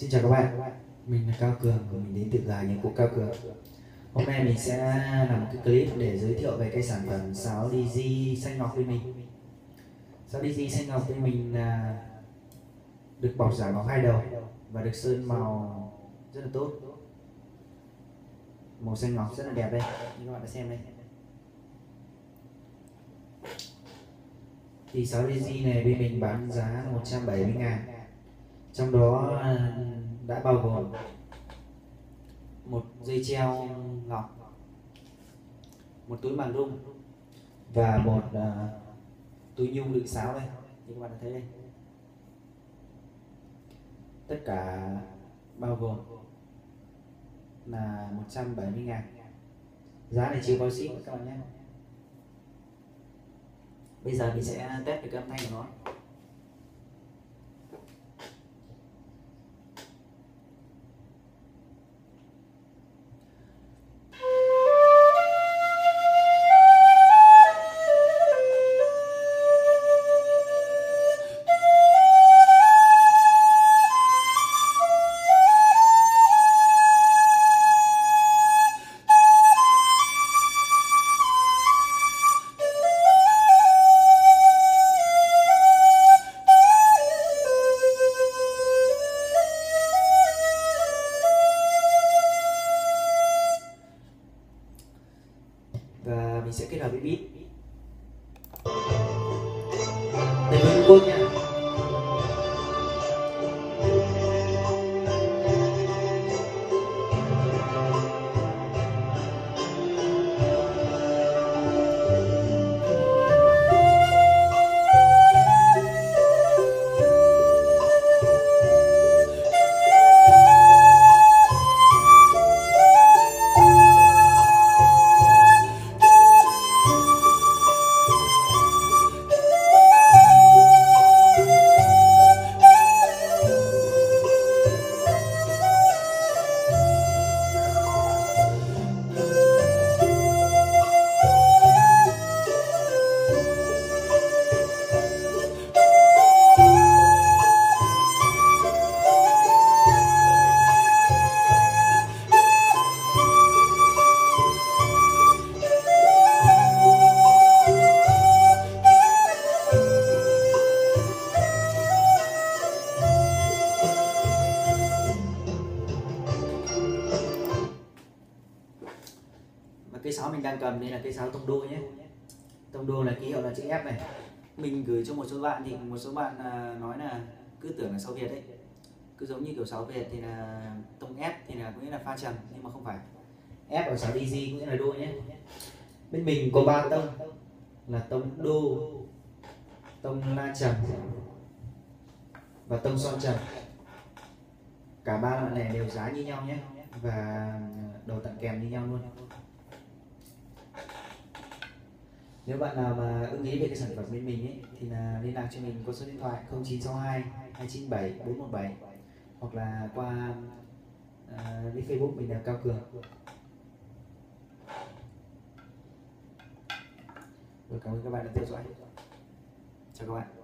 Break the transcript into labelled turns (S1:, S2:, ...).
S1: Xin chào các bạn, mình là Cao Cường và mình đến từ cửa hàng nhạc cụ Cao Cường. Hôm nay mình sẽ làm một cái clip để giới thiệu về cái sản phẩm sáo DJ xanh ngọc bên mình. Sáo DJ xanh ngọc bên mình là được bọc giả ngọc hai đầu và được sơn màu rất là tốt. Màu xanh ngọc rất là đẹp đây, như các bạn đã xem đây. Thì sáo DJ này bên mình bán giá 170.000. Trong đó đã bao gồm một dây treo ngọc, một túi màng rung và một túi nhung đựng sáo đây, như các bạn thấy đây. Tất cả bao gồm là 170.000. Giá này chưa bao ship các bạn nhé. Bây giờ mình sẽ test cái âm thanh của nó. Và mình sẽ kết hợp với beat để mình quân nha. Và cây sáo mình đang cầm đây là cây sáo tông đô nhé. Tông đô là ký hiệu là chữ F này. Mình gửi cho một số bạn thì một số bạn nói là cứ tưởng là sáo Việt đấy, cứ giống như kiểu sáo Việt thì là tông F thì là có nghĩa là pha trầm, nhưng mà không phải. F ở sáo DJ có nghĩa là đô nhé. Bên mình có 3 tông là tông đô, tông la trầm và tông son trầm. Cả ba loại này đều giá như nhau nhé, và đầu tặng kèm như nhau luôn. Nếu bạn nào mà ưng ý về cái sản phẩm bên mình ấy, thì là liên lạc cho mình qua số điện thoại 0962 297 417 hoặc là qua với Facebook mình là Cao Cường. Rồi, cảm ơn các bạn đã theo dõi. Chào các bạn.